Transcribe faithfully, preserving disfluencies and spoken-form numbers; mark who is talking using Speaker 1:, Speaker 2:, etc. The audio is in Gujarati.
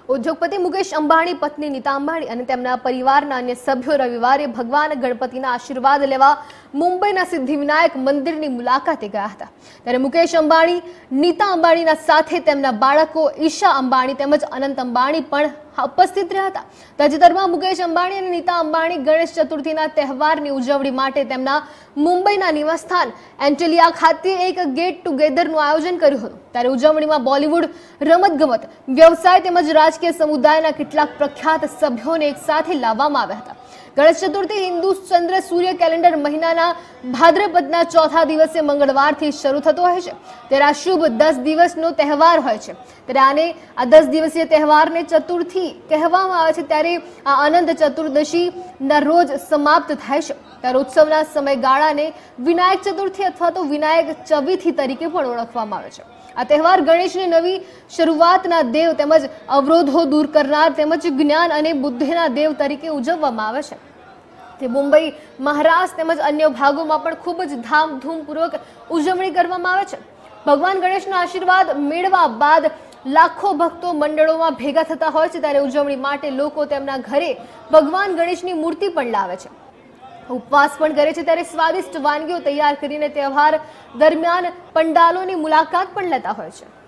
Speaker 1: ઉદ્યોગપતિ મુકેશ અંબાણી, પત્ની નીતા અંબાણી અને તેમના પરિવારના અન્ય સભ્યો રવિવારે ભગવાન ગણપતિના આશીર્વાદ લેવા મુંબઈના સિદ્ધિવિનાયક મંદિરની મુલાકાતે ગયા હતા। ત્યારે મુકેશ અંબાણી, નીતા અંબાણીના સાથે તેમના બાળકો ઈશા અંબાણી તેમજ અનંત અંબાણી પણ ઉપસ્થિત રહ્યા હતા। તાજેતરમાં મુકેશ અંબાણી અને નીતા અંબાણી ગણેશ ચતુર્થીના તહેવારની ઉજવણી માટે તેમના મુંબઈના નિવાસસ્થાન એન્ટેલિયા ખાતે એક ગેટ ટુગેધરનું આયોજન કર્યું હતું। ત્યારે ઉજવણીમાં બોલિવૂડ, રમતગમત, વ્યવસાય તેમજ રાજકીય સમુદાયના કેટલાક પ્રખ્યાત સભ્યોને એક સાથે લાવવામાં આવ્યા હતા। ગણેશ ચતુર્થી હિન્દુ ચંદ્ર સૂર્ય કેલેન્ડર મહિનાના ભાદ્રપદના ચોથા દિવસે મંગળવારથી શરૂ થતો હોય છે। ત્યારે આ શુભ દસ દિવસનો તહેવાર હોય છે। ત્યારે આને આ દસ દિવસીય તહેવારને ચતુર્થી કહેવામાં આવે છે। ત્યારે આ અનંત ચતુર્દશીના રોજ સમાપ્ત થાય છે। ત્યારે ઉત્સવના સમયગાળાને વિનાયક ચતુર્થી અથવા તો વિનાયક ચવિથી તરીકે પણ ઓળખવામાં આવે છે। આ તહેવાર ગણેશની નવી શરૂઆતના દેવ તેમજ અવરોધો દૂર કરનાર તેમજ જ્ઞાન અને બુદ્ધિના દેવ તરીકે ઉજવવામાં આવે છે। તે મુંબઈ, મહારાષ્ટ્ર તેમજ અન્ય ભાગોમાં પણ ખૂબ જ ધામધૂમપૂર્વક ઉજવણી કરવામાં આવે છે। ભગવાન ગણેશના આશીર્વાદ મેળવ્યા બાદ લાખો ભક્તો મંડળોમાં ભેગા થતા હોય છે। ત્યારે ઉજવણી માટે લોકો તેમના ઘરે ભગવાન ગણેશની મૂર્તિ પણ લાવે છે, ઉપવાસ પણ કરે છે। ત્યારે સ્વાદિષ્ટ વાનગીઓ તૈયાર કરીને તહેવાર દરમિયાન પંડાલોની મુલાકાત પણ લેતા હોય છે।